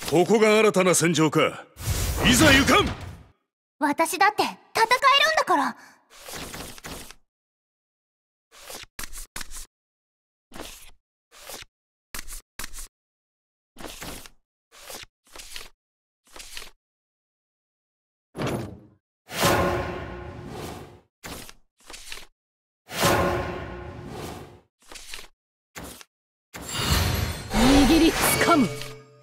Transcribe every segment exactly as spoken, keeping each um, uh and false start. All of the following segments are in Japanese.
ここが新たな戦場か。いざ行かん。 私だって戦えるんだから。 握りつかむ。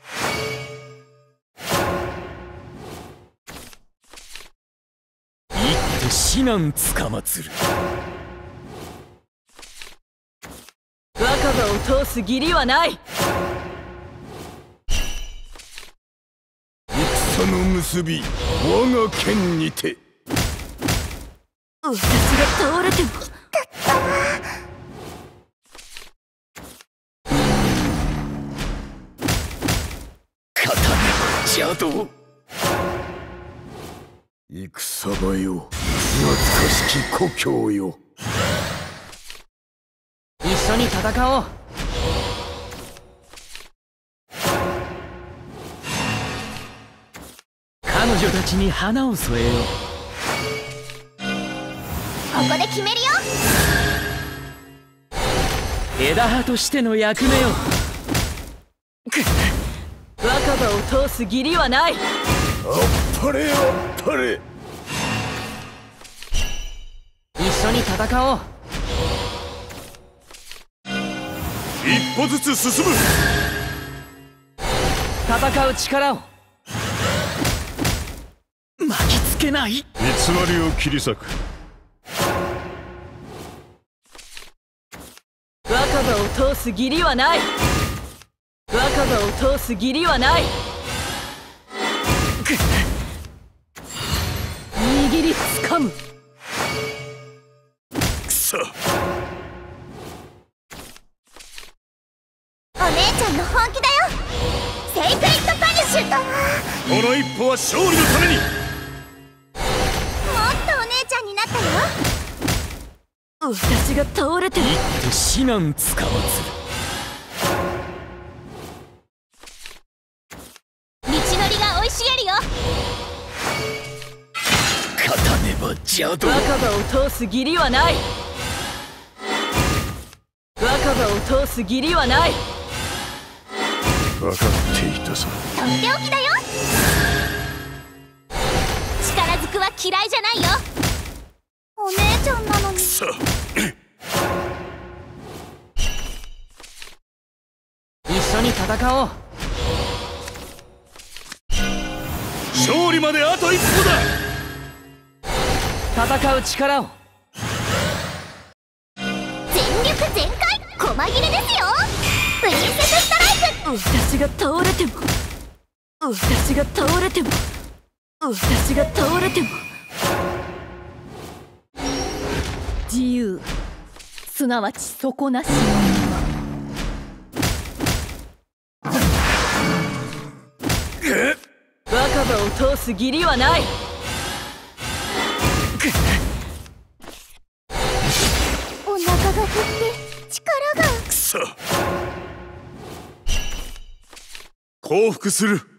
至難つかまつる。 若葉を通す義理はない。 戦の結び我が剣にて。 私が倒れても刀は邪道。 戦場よ、懐かしき故郷よ。 一緒に戦おう。 彼女たちに花を添えよう。 ここで決めるよ。 枝葉としての役目を。 若葉を通す義理はない。 あっぱれあっぱれ。 一緒に戦おう。 一歩ずつ進む。 戦う力を。 巻きつけない。偽りを切り裂く。 若葉を通す義理はない。若葉を通す義理はない。握りつかむ。 くそ。 お姉ちゃんの本気だよ。セイクリッドパニッシュ。 この一歩は勝利のために。 もっとお姉ちゃんになったよ。 私が倒れても行って至難つかまつる。 道のりが生い茂るよ。 勝たねば邪道。 若葉を通す義理はない。若葉を通す義理はない。 分かっていたぞ。 とっておきだよ。力ずくは嫌いじゃないよ。お姉ちゃんなのに。 さ一緒に戦おう。 勝利まであと一歩だ。 戦う力を。 全力全開細切れですよ。プリンセスストライク。 私が倒れても私が倒れても私が倒れても自由、すなわち底なしの若葉を通す義理はない。 お腹が減って力が。 くそ。降伏する。